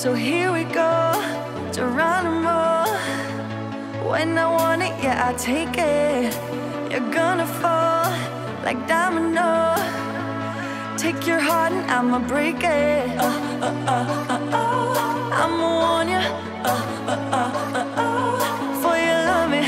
So here we go, Geronimo. When I want it, yeah, I take it. You're gonna fall like domino. Take your heart and I'ma break it. I'ma warn you. For you love me.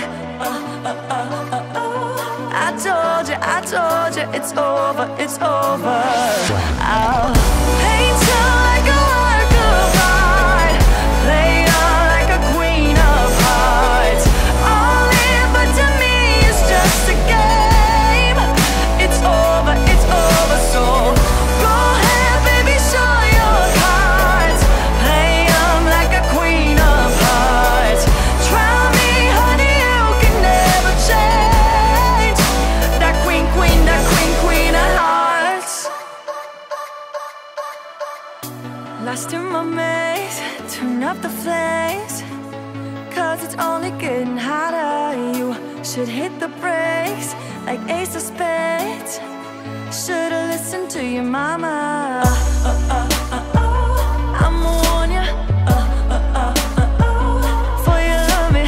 I told you, it's over, it's over. I'll paint you like a work of art, play on like a queen of hearts. All in, but to me it's just a game. It's over, so go ahead, baby, show your cards. Play like a queen of hearts. Try me, honey, you can never change. That queen of hearts. Lost in my maze, turn up the flames, cause it's only getting hotter. You should hit the brakes like ace of spades. Should've listened to your mama. I'ma warn ya. For you love me.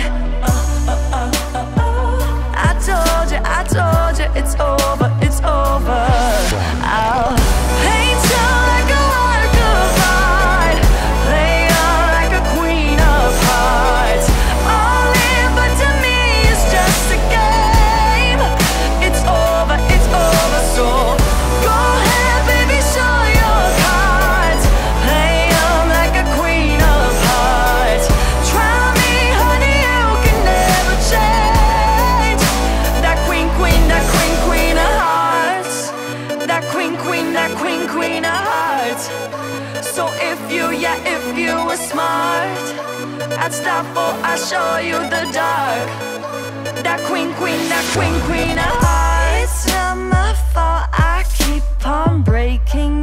I told you, it's over, it's over. I'll paint you like a work of art, play on like a queen of hearts. All in, but to me it's just a game. It's over, so go ahead, baby, show your cards. Play like a queen of hearts. Try me, honey, you can never change. That queen of hearts. That queen of hearts. So if you were smart, I'd stop for I show you the dark. That queen of hearts. It's not my fault, I keep on breaking